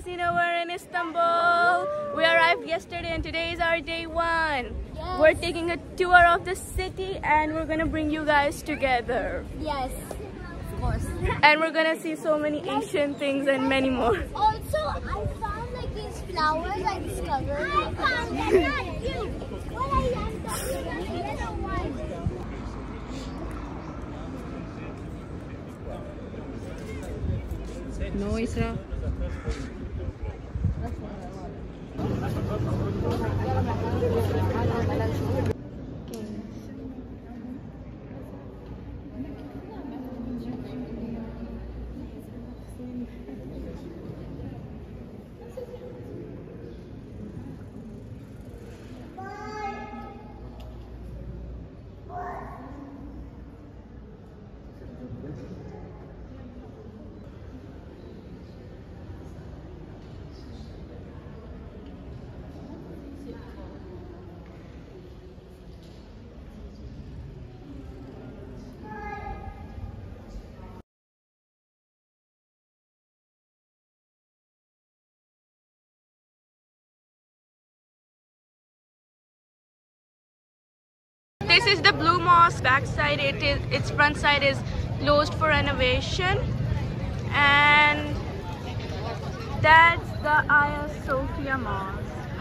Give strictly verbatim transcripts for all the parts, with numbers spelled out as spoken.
casino. We're in Istanbul. We arrived yesterday and today is our day one. Yes. We're taking a tour of the city and we're gonna bring you guys together. Yes, of course. And we're gonna see so many Asian things and many more. Also, I found like these flowers I discovered. I found them, not you. What I am talking about, the yellow one. No, Isra. This is the Blue Mosque backside. It is its front side is closed for renovation, and that's the Hagia Sophia Mosque.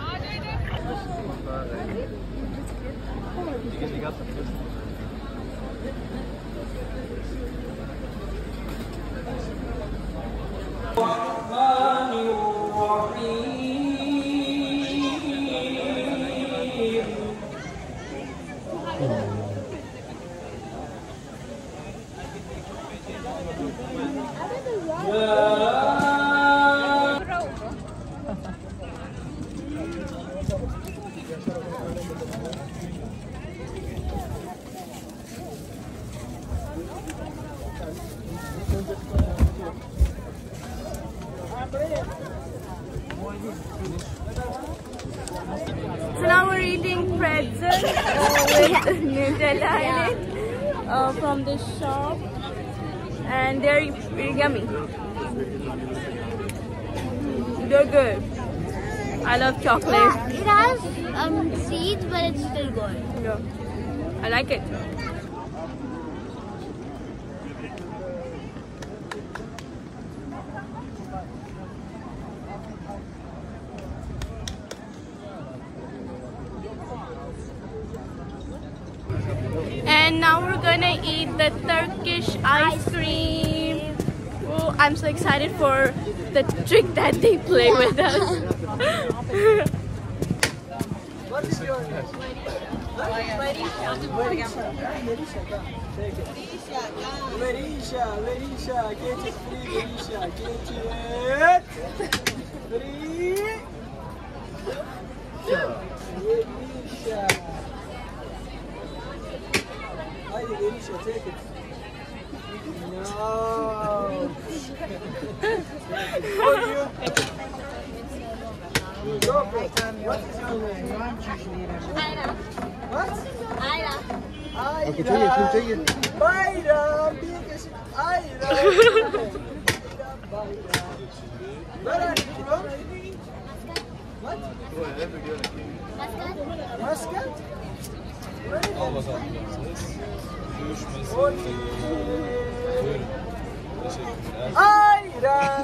So now we're eating pretzel uh, with Nutella in it uh, from this shop, and they're yummy. They're good. I love chocolate. Yeah, it has um, seeds, but it's still good. Yeah. I like it. And now we're gonna eat the Turkish ice cream. Oh, I'm so excited for the trick that they play with us. What is your name? Verisha, Verisha, get it free, Verisha, get it free. Verisha. Haydi Verisha, take it. No. What do you? Go for it. What is your name? Ayla. What? Ayla. Ayran. Bayram. Bir kişi. Ayran. Bayram. Where are you from? What? Muscat. Muscat? Al bakalım. Oley. Teşekkürler. Ayran.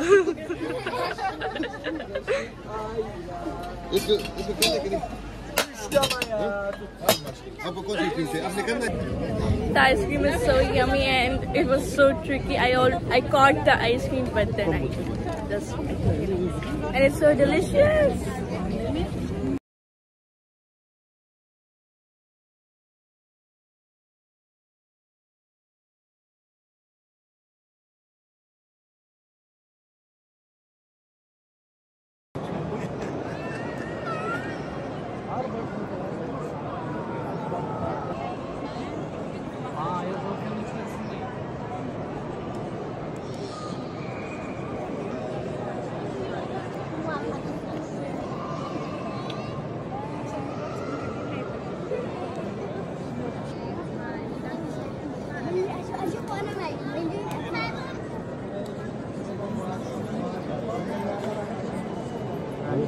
Isco, isco, quando é que ele... İşte ama ya. Ah, por conta que você... Africana... The ice cream is so yummy and it was so tricky. I all I caught the ice cream, but then I just I took it. And it's so delicious.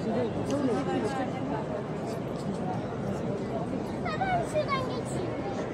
Ben şuradan geçeyim.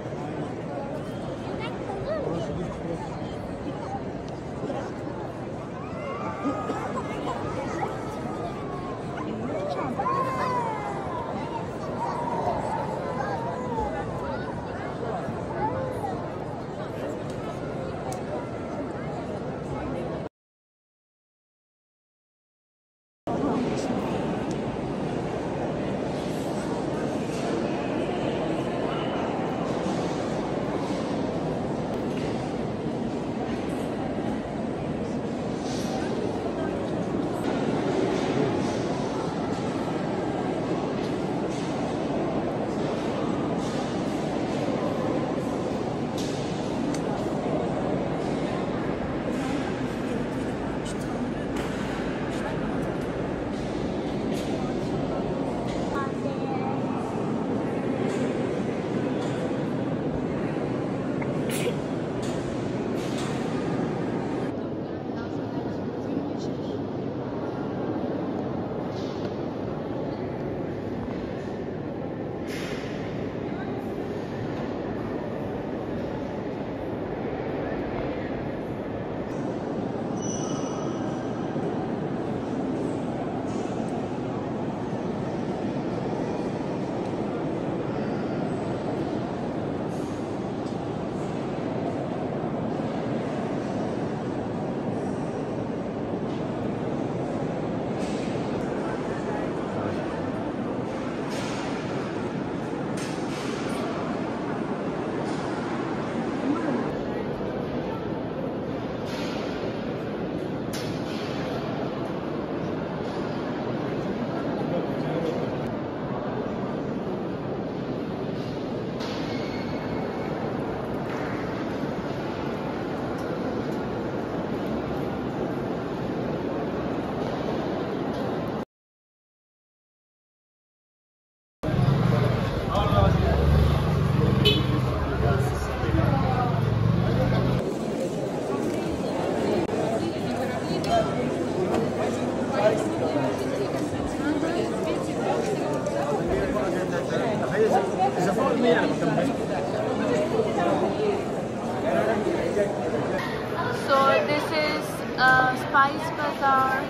So this is uh, Spice Bazaar.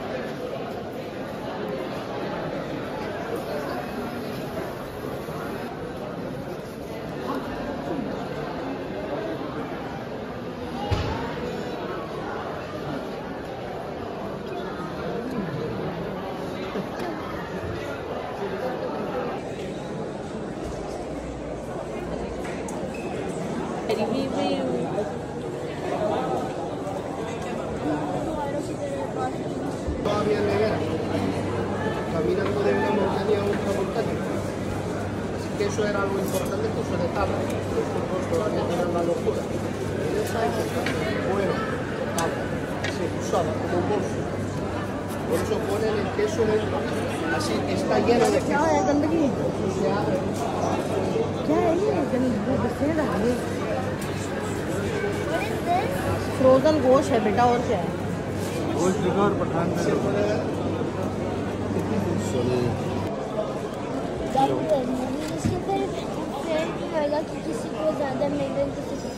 Todavía en nevera, caminando de una montaña a otra montaña. Así que eso era algo importante que se dejaba. Los turcos todavía tenían la locura. En esa época, bueno, tabla, se usaba como un bolso. Por eso ponen el queso dentro. Así está lleno de queso. Eso se abre. Frozen गोश्त है बेटा और क्या है इसके फिर फिर होगा कि किसी को ज़्यादा महंगा किसी को